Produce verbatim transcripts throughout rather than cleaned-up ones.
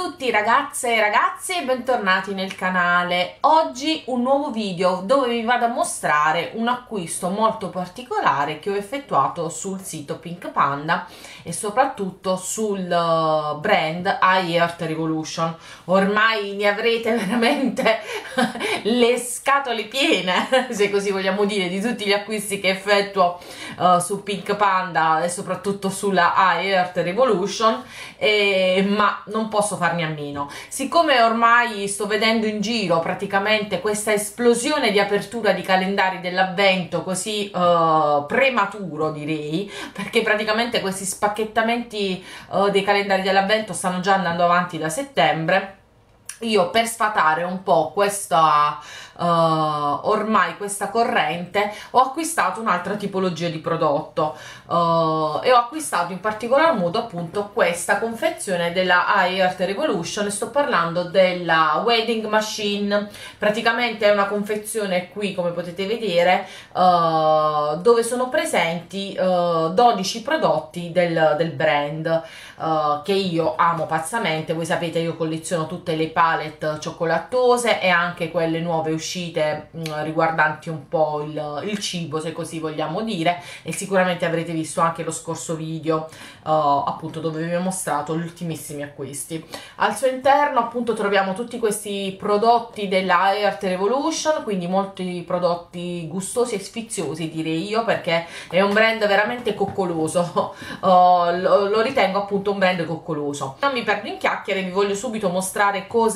tutti ragazze e ragazzi e bentornati nel canale. Oggi un nuovo video dove vi vado a mostrare un acquisto molto particolare che ho effettuato sul sito Pink Panda e soprattutto sul brand iHeart Revolution. Ormai ne avrete veramente le scatole piene, se così vogliamo dire, di tutti gli acquisti che effettuo uh, su Pink Panda e soprattutto sulla iHeart Revolution, e, ma non posso farne a meno. Siccome ormai sto vedendo in giro praticamente questa esplosione di apertura di calendari dell'avvento così uh, prematuro, direi, perché praticamente questi spacchettamenti uh, dei calendari dell'avvento stanno già andando avanti da settembre, io per sfatare un po' questa uh, ormai questa corrente ho acquistato un'altra tipologia di prodotto uh, e ho acquistato in particolar modo appunto questa confezione della iHeart Revolution. Sto parlando della Wedding Machine. Praticamente è una confezione qui, come potete vedere, uh, dove sono presenti uh, dodici prodotti del, del brand uh, che io amo pazzamente. Voi sapete, io colleziono tutte le palette cioccolatose e anche quelle nuove uscite mh, riguardanti un po' il, il cibo, se così vogliamo dire, e sicuramente avrete visto anche lo scorso video uh, appunto dove vi ho mostrato gli ultimissimi acquisti. Al suo interno appunto troviamo tutti questi prodotti della iHeart Revolution, quindi molti prodotti gustosi e sfiziosi, direi io, perché è un brand veramente coccoloso. uh, lo, lo ritengo appunto un brand coccoloso. Non mi perdo in chiacchiere, vi voglio subito mostrare cosa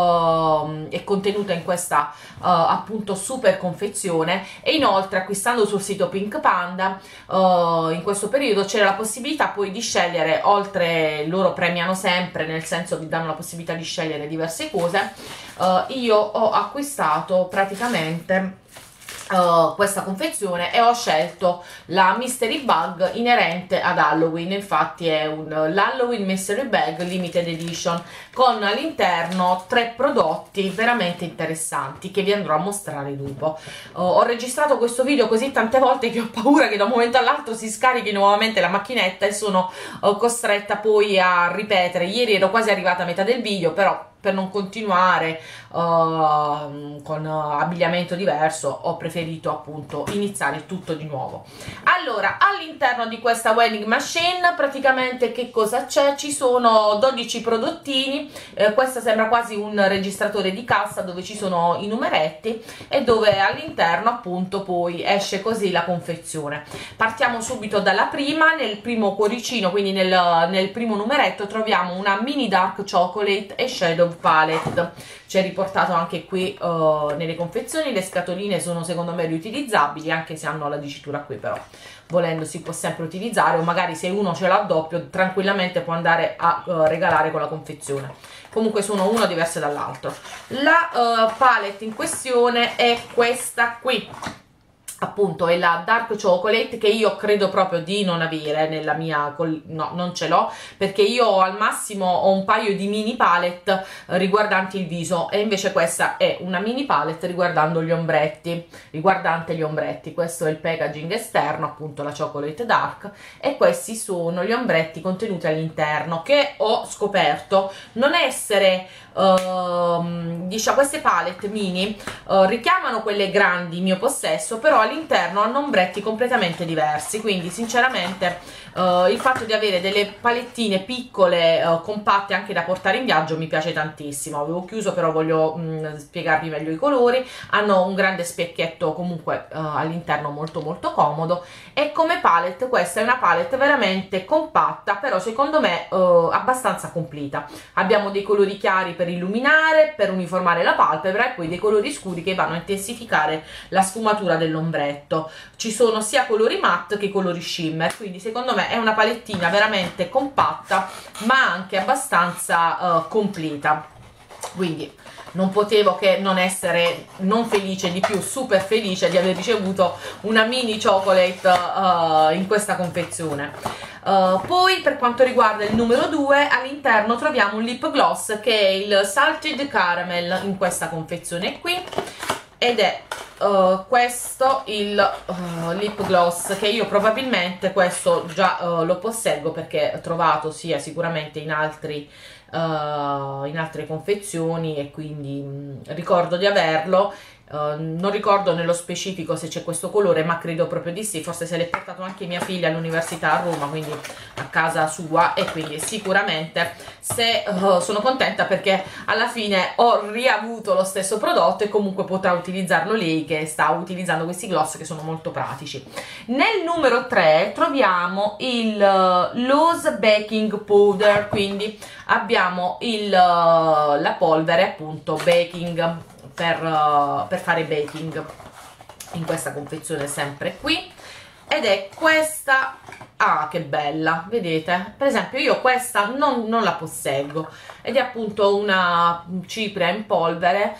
Uh, è contenuta in questa uh, appunto super confezione. E inoltre, acquistando sul sito Pink Panda uh, in questo periodo c'era la possibilità poi di scegliere, oltre, loro premiano sempre, nel senso vi danno la possibilità di scegliere diverse cose. uh, io ho acquistato praticamente Uh, questa confezione e ho scelto la Mystery Bag inerente ad Halloween. Infatti è un l'Halloween Mystery Bag Limited Edition con all'interno tre prodotti veramente interessanti che vi andrò a mostrare dopo. Uh, ho registrato questo video così tante volte che ho paura che da un momento all'altro si scarichi nuovamente la macchinetta e sono uh, costretta poi a ripetere. Ieri ero quasi arrivata a metà del video, però per non continuare uh, con uh, abbigliamento diverso ho preferito appunto iniziare tutto di nuovo. Allora, all'interno di questa Wedding Machine praticamente che cosa c'è? Ci sono dodici prodottini, eh, questa sembra quasi un registratore di cassa dove ci sono i numeretti e dove all'interno appunto poi esce così la confezione. Partiamo subito dalla prima. Nel primo cuoricino, quindi nel, nel primo numeretto, troviamo una mini dark chocolate e shadow palette. C'è riportato anche qui uh, nelle confezioni. Le scatoline sono secondo me riutilizzabili, anche se hanno la dicitura qui, però volendo si può sempre utilizzare, o magari se uno ce l'ha doppio tranquillamente può andare a uh, regalare con la confezione. Comunque sono uno diverse dall'altro. La uh, palette in questione è questa qui, appunto è la dark chocolate, che io credo proprio di non avere nella mia, no, non ce l'ho, perché io al massimo ho un paio di mini palette riguardanti il viso, e invece questa è una mini palette riguardando gli ombretti, riguardante gli ombretti. Questo è il packaging esterno, appunto la chocolate dark, e questi sono gli ombretti contenuti all'interno, che ho scoperto non essere uh, diciamo, queste palette mini uh, richiamano quelle grandi in mio possesso, però all'interno hanno ombretti completamente diversi, quindi sinceramente uh, il fatto di avere delle palettine piccole, uh, compatte, anche da portare in viaggio mi piace tantissimo. Avevo chiuso, però voglio mh, spiegarvi meglio i colori. Hanno un grande specchietto comunque uh, all'interno molto molto comodo, e come palette questa è una palette veramente compatta, però secondo me uh, abbastanza completa. Abbiamo dei colori chiari per illuminare, per uniformare la palpebra, e poi dei colori scuri che vanno a intensificare la sfumatura dell'ombretto. Ci sono sia colori matte che colori shimmer, quindi secondo me è una palettina veramente compatta ma anche abbastanza uh, completa, quindi non potevo che non essere non felice di più, super felice di aver ricevuto una mini chocolate uh, in questa confezione. Uh, poi per quanto riguarda il numero due, all'interno troviamo un lip gloss che è il Salted Caramel in questa confezione qui, ed è uh, questo il uh, lip gloss, che io probabilmente questo già uh, lo posseggo, perché ho trovato sia sicuramente in altri uh, in altre confezioni, e quindi mh, ricordo di averlo. Uh, non ricordo nello specifico se c'è questo colore, ma credo proprio di sì. Forse se l'è portato anche mia figlia all'università a Roma, quindi a casa sua, e quindi sicuramente se uh, sono contenta, perché alla fine ho riavuto lo stesso prodotto e comunque potrà utilizzarlo lei, che sta utilizzando questi gloss che sono molto pratici. Nel numero tre troviamo il uh, Loose Baking Powder, quindi abbiamo il, uh, la polvere appunto baking per, uh, per fare baking, in questa confezione sempre qui, ed è questa. Ah, che bella, vedete? Per esempio io questa non, non la posseggo, ed è appunto una cipria in polvere,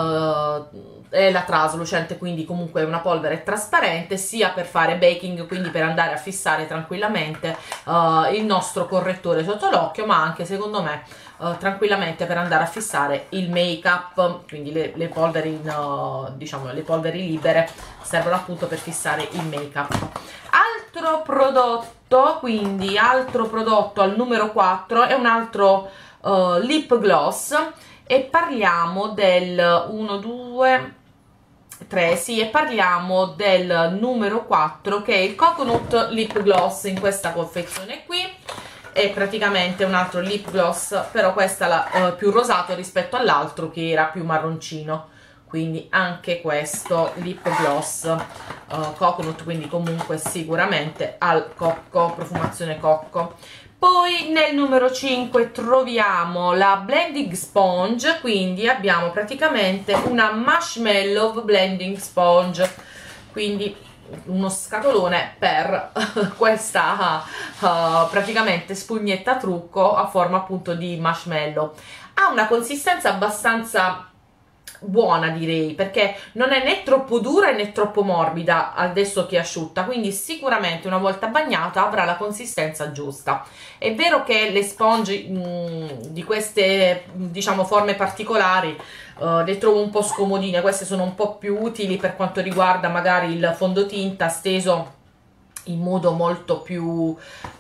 uh, è la traslucente, quindi comunque è una polvere trasparente, sia per fare baking, quindi per andare a fissare tranquillamente uh, il nostro correttore sotto l'occhio, ma anche secondo me uh, tranquillamente per andare a fissare il make up, quindi le, le polveri in, uh, diciamo le polveri libere servono appunto per fissare il make up. Altro prodotto, quindi altro prodotto al numero quattro è un altro uh, lip gloss, e parliamo del uno, due, tre, sì, e parliamo del numero quattro, che è il Coconut Lip Gloss. In questa confezione qui è praticamente un altro lip gloss, però questa è la, uh, più rosato rispetto all'altro che era più marroncino, quindi anche questo lip gloss uh, coconut, quindi comunque sicuramente al cocco, profumazione cocco. Poi nel numero cinque troviamo la Blending Sponge, quindi abbiamo praticamente una Marshmallow Blending Sponge, quindi uno scatolone per questa uh, praticamente spugnetta trucco a forma appunto di marshmallow. Ha una consistenza abbastanza buona, direi, perché non è né troppo dura né troppo morbida adesso che è asciutta, quindi sicuramente una volta bagnata avrà la consistenza giusta. È vero che le sponge mh, di queste, diciamo, forme particolari uh, le trovo un po' scomodine. Queste sono un po' più utili per quanto riguarda magari il fondotinta steso in modo molto più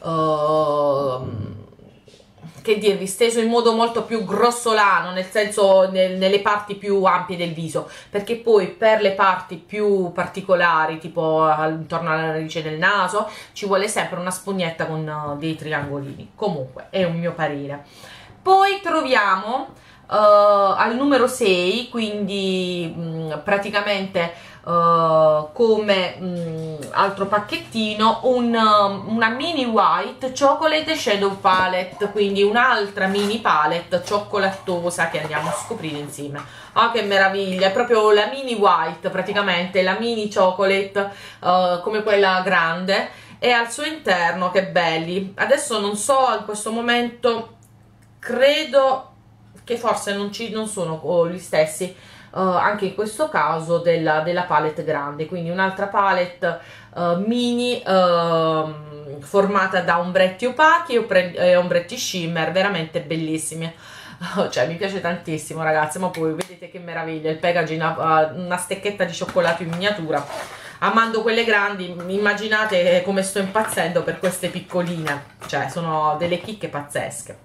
uh, che dirvi, steso in modo molto più grossolano, nel senso nel, nelle parti più ampie del viso, perché poi per le parti più particolari, tipo intorno alla narice del naso, ci vuole sempre una spugnetta con uh, dei triangolini. Comunque è un mio parere. Poi troviamo uh, al numero sei, quindi mh, praticamente Uh, come um, altro pacchettino un, um, una mini white chocolate shadow palette, quindi un'altra mini palette cioccolatosa che andiamo a scoprire insieme. Ah, che meraviglia, è proprio la mini white, praticamente la mini chocolate uh, come quella grande, e al suo interno, che belli. Adesso non so, in questo momento credo che forse non, ci, non sono oh, gli stessi. Uh, anche in questo caso della, della palette grande, quindi un'altra palette uh, mini uh, formata da ombretti opachi e ombretti shimmer, veramente bellissimi. Uh, cioè mi piace tantissimo, ragazzi, ma poi vedete che meraviglia il packaging, uh, una stecchetta di cioccolato in miniatura. Amando quelle grandi, immaginate come sto impazzendo per queste piccoline, cioè sono delle chicche pazzesche.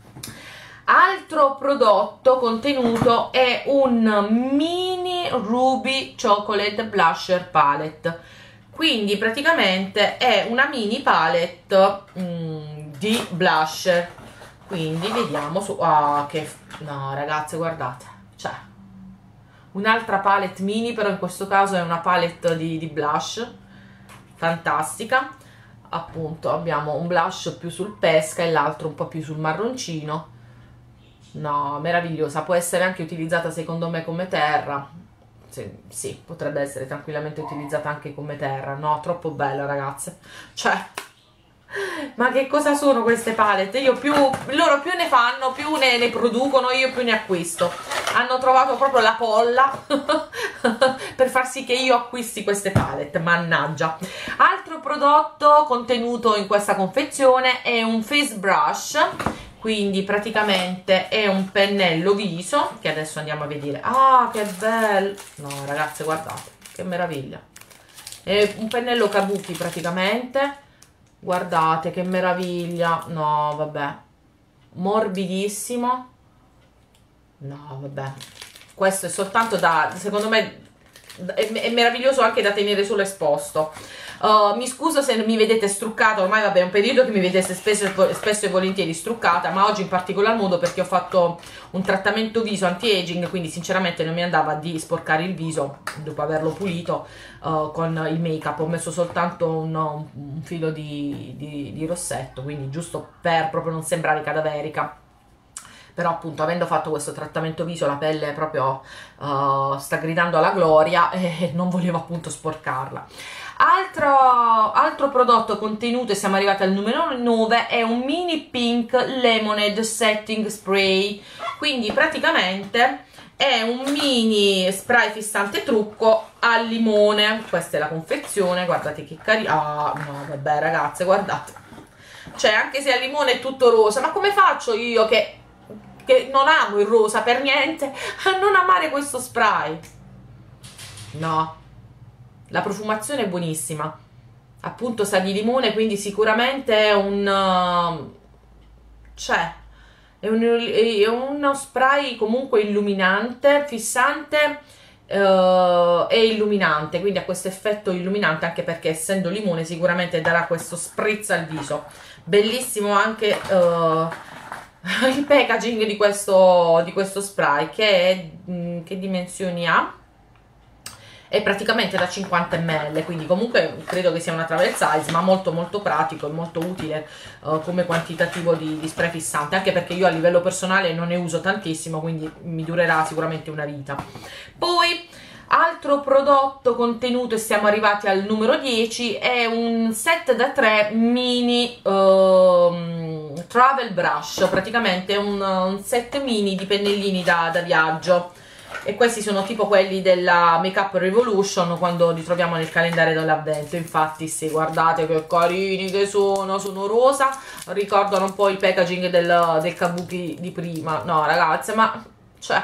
Altro prodotto contenuto è un mini Ruby Chocolate Blusher Palette, quindi praticamente è una mini palette mm, di blusher. Quindi vediamo su, ah, che no ragazze, guardate, cioè un'altra palette mini, però in questo caso è una palette di, di blush fantastica. Appunto abbiamo un blush più sul pesca e l'altro un po' più sul marroncino. No, meravigliosa, può essere anche utilizzata secondo me come terra. Sì, sì, potrebbe essere tranquillamente utilizzata anche come terra. No, troppo bella, ragazze, cioè ma che cosa sono queste palette? Io più loro più ne fanno, più ne, ne producono, io più ne acquisto. Hanno trovato proprio la polla per far sì che io acquisti queste palette, mannaggia. Altro prodotto contenuto in questa confezione è un face brush, quindi praticamente è un pennello viso che adesso andiamo a vedere. Ah, che bello! No, ragazze, guardate, che meraviglia. È un pennello kabuki praticamente, guardate che meraviglia. No vabbè, morbidissimo. No vabbè, questo è soltanto da, secondo me è, è meraviglioso anche da tenere solo esposto. Uh, mi scuso se mi vedete struccata, ormai vabbè è un periodo che mi vedete spesso, spesso e volentieri struccata, ma oggi in particolar modo perché ho fatto un trattamento viso anti-aging, quindi sinceramente non mi andava di sporcare il viso dopo averlo pulito uh, con il make up. Ho messo soltanto un, un filo di, di, di rossetto, quindi giusto per proprio non sembrare cadaverica. Però appunto avendo fatto questo trattamento viso la pelle proprio uh, sta gridando alla gloria e non volevo appunto sporcarla. Altro, altro prodotto contenuto, e siamo arrivati al numero nove, è un mini pink lemonade setting spray. Quindi praticamente è un mini spray fissante trucco al limone. Questa è la confezione, guardate che carino. Ah no vabbè ragazze, guardate, cioè anche se al limone è tutto rosa, ma come faccio io che che non amo il rosa per niente a non amare questo spray? No, la profumazione è buonissima, appunto sa di limone, quindi sicuramente è un uh, cioè è, un, è uno spray comunque illuminante, fissante uh, e illuminante, quindi ha questo effetto illuminante anche perché essendo limone sicuramente darà questo spritz al viso. Bellissimo anche uh, il packaging di questo, di questo spray, che è, mh, che dimensioni ha? È praticamente da cinquanta millilitri, quindi comunque credo che sia una travel size, ma molto molto pratico e molto utile uh, come quantitativo di, di spray fissante, anche perché io a livello personale non ne uso tantissimo, quindi mi durerà sicuramente una vita. Poi altro prodotto contenuto, e siamo arrivati al numero dieci, è un set da tre mini uh, travel brush, praticamente un, un set mini di pennellini da, da viaggio, e questi sono tipo quelli della Makeup Revolution quando li troviamo nel calendario dell'avvento. Infatti sì, guardate che carini che sono, sono rosa, ricordano un po' il packaging del, del kabuki di prima. No ragazze, ma cioè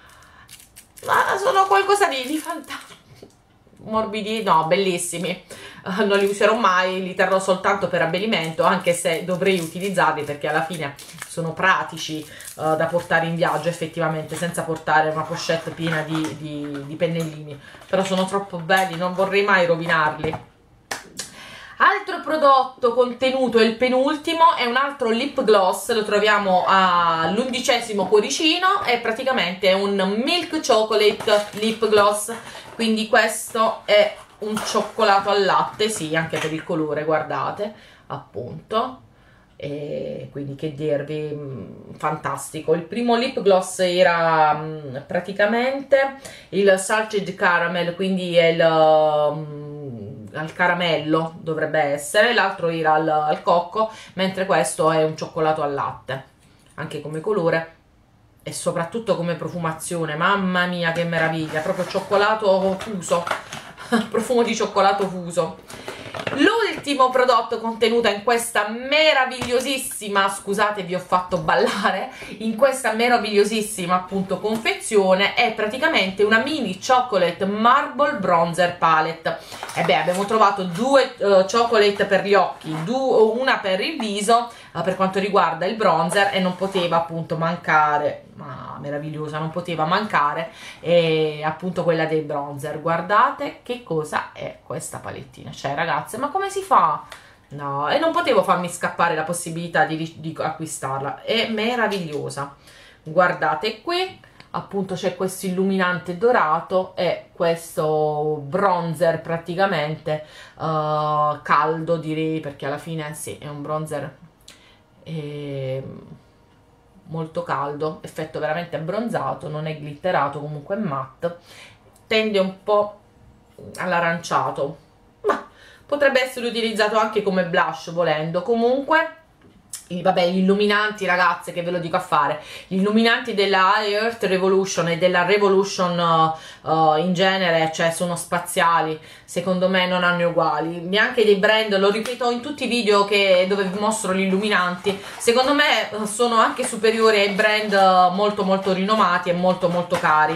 ma sono qualcosa di, di fantastico, morbidi, no, bellissimi. Uh, non li userò mai, li terrò soltanto per abbellimento, anche se dovrei utilizzarli perché alla fine sono pratici uh, da portare in viaggio effettivamente, senza portare una pochette piena di, di, di pennellini, però sono troppo belli, non vorrei mai rovinarli. Altro prodotto contenuto, il penultimo, è un altro lip gloss, lo troviamo all'undicesimo cuoricino, è praticamente un milk chocolate lip gloss, quindi questo è un cioccolato al latte, sì, anche per il colore, guardate, appunto, e quindi che dirvi, mh, fantastico. Il primo lip gloss era mh, praticamente il salted caramel, quindi è il... Mh, al caramello dovrebbe essere, l'altro era al, al cocco, mentre questo è un cioccolato al latte, anche come colore e soprattutto come profumazione. Mamma mia che meraviglia, proprio cioccolato fuso profumo di cioccolato fuso. L'ultimo prodotto contenuto in questa meravigliosissima, scusate vi ho fatto ballare, in questa meravigliosissima appunto confezione, è praticamente una mini chocolate marble bronzer palette. E beh, abbiamo trovato due uh, chocolate per gli occhi, una per il viso uh, per quanto riguarda il bronzer, e non poteva appunto mancare, ma meravigliosa, non poteva mancare e appunto quella del bronzer. Guardate che cosa è questa palettina, cioè ragazze, ma come si fa? No, e non potevo farmi scappare la possibilità di, di acquistarla, è meravigliosa. Guardate qui, appunto c'è questo illuminante dorato e questo bronzer praticamente uh, caldo, direi, perché alla fine sì, è un bronzer eh, molto caldo, effetto veramente abbronzato, non è glitterato, comunque è matte, tende un po' all'aranciato, ma potrebbe essere utilizzato anche come blush volendo. Comunque i, vabbè, gli illuminanti, ragazze, che ve lo dico a fare, gli illuminanti della Earth Revolution e della Revolution uh, uh, in genere, cioè sono spaziali, secondo me non hanno uguali, neanche dei brand, lo ripeto in tutti i video che, dove vi mostro gli illuminanti, secondo me sono anche superiori ai brand molto molto rinomati e molto molto cari.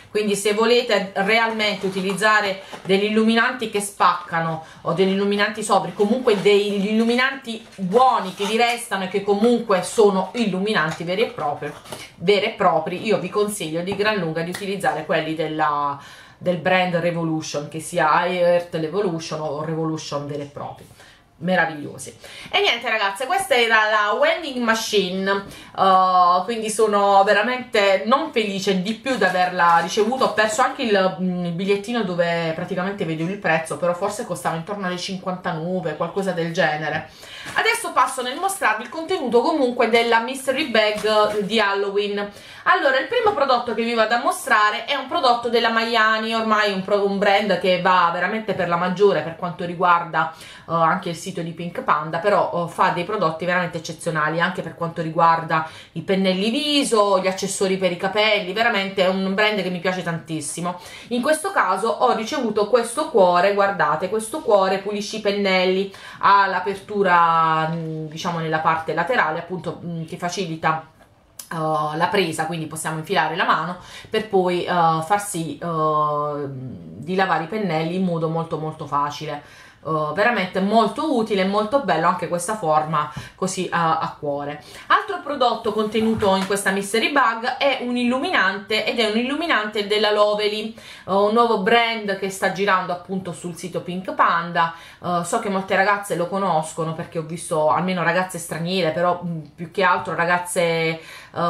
quindi se volete realmente utilizzare degli illuminanti che spaccano o degli illuminanti sobri, comunque degli illuminanti buoni che vi restano e che comunque sono illuminanti veri e propri, veri e propri io vi consiglio di gran lunga di utilizzare quelli della, del brand Revolution, che sia iEarth Revolution o Revolution veri e propri, meravigliosi. E niente ragazze, questa era la vending machine, uh, quindi sono veramente non felice di più di averla ricevuta. Ho perso anche il, il bigliettino dove praticamente vedevo il prezzo, però forse costava intorno alle cinquantanove, qualcosa del genere. Adesso passo nel mostrarvi il contenuto comunque della mystery bag di Halloween. Allora, il primo prodotto che vi vado a mostrare è un prodotto della Maiani, ormai un, pro, un brand che va veramente per la maggiore per quanto riguarda uh, anche il sito di Pink Panda, però uh, fa dei prodotti veramente eccezionali anche per quanto riguarda i pennelli viso, gli accessori per i capelli, veramente è un brand che mi piace tantissimo. In questo caso ho ricevuto questo cuore, guardate, questo cuore pulisce i pennelli, ha l'apertura diciamo nella parte laterale appunto che facilita Uh, la presa, quindi possiamo infilare la mano per poi uh, far sì uh, di lavare i pennelli in modo molto molto facile. Uh, veramente molto utile e molto bello anche questa forma così uh, a cuore. Altro prodotto contenuto in questa mystery bag è un illuminante, ed è un illuminante della Lovely, uh, un nuovo brand che sta girando appunto sul sito Pink Panda. Uh, so che molte ragazze lo conoscono perché ho visto almeno ragazze straniere, però mh, più che altro ragazze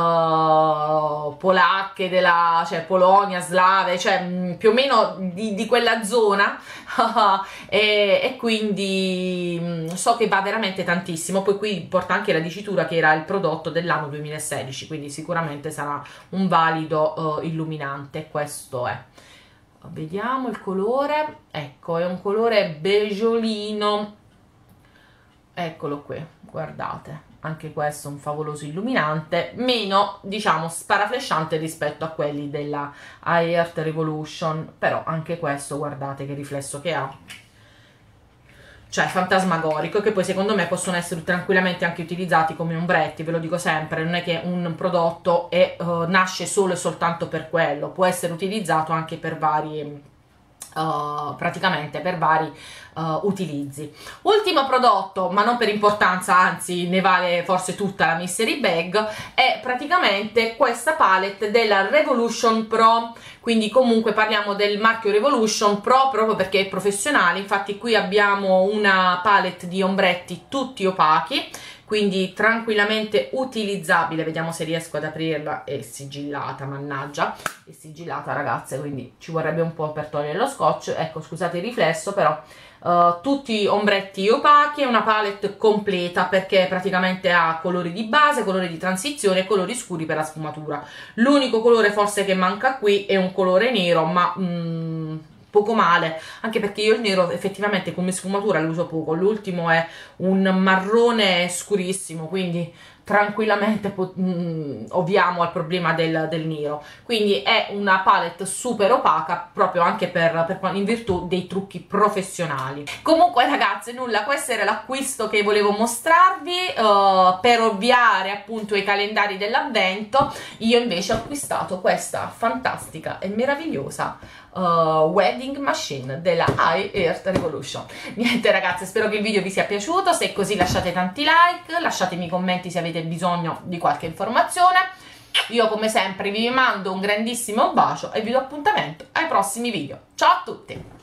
uh, polacche, della, cioè Polonia, slave, cioè mh, più o meno di, di quella zona e, e quindi mh, so che va veramente tantissimo. Poi qui porta anche la dicitura che era il prodotto dell'anno duemilasedici, quindi sicuramente sarà un valido uh, illuminante. Questo è, vediamo il colore, ecco, è un colore beggiolino, eccolo qui, guardate, anche questo è un favoloso illuminante, meno diciamo sparaflesciante rispetto a quelli della iEarth Revolution, però anche questo guardate che riflesso che ha, cioè fantasmagorico, che poi secondo me possono essere tranquillamente anche utilizzati come ombretti. Ve lo dico sempre, non è che un prodotto è, uh, nasce solo e soltanto per quello, può essere utilizzato anche per vari Uh, praticamente per vari uh, utilizzi. Ultimo prodotto, ma non per importanza, anzi ne vale forse tutta la mystery bag, è praticamente questa palette della Revolution Pro, quindi comunque parliamo del marchio Revolution Pro proprio perché è professionale. Infatti qui abbiamo una palette di ombretti tutti opachi, quindi tranquillamente utilizzabile. Vediamo se riesco ad aprirla. È sigillata, mannaggia, è sigillata ragazze, quindi ci vorrebbe un po' per togliere lo scotch. Ecco, scusate il riflesso, però uh, tutti ombretti opachi, è una palette completa perché praticamente ha colori di base, colori di transizione e colori scuri per la sfumatura. L'unico colore forse che manca qui è un colore nero, ma mm, poco male, anche perché io il nero effettivamente come sfumatura lo uso poco. L'ultimo è un marrone scurissimo, quindi tranquillamente mm, ovviamo al problema del, del nero. Quindi è una palette super opaca proprio anche per, per in virtù dei trucchi professionali. Comunque ragazze, nulla, questo era l'acquisto che volevo mostrarvi uh, per ovviare appunto ai calendari dell'avvento. Io invece ho acquistato questa fantastica e meravigliosa Uh, wedding machine della iEarth Revolution. Niente ragazze, spero che il video vi sia piaciuto. Se è così lasciate tanti like, lasciatemi commenti se avete bisogno di qualche informazione. Io come sempre vi mando un grandissimo bacio e vi do appuntamento ai prossimi video. Ciao a tutti!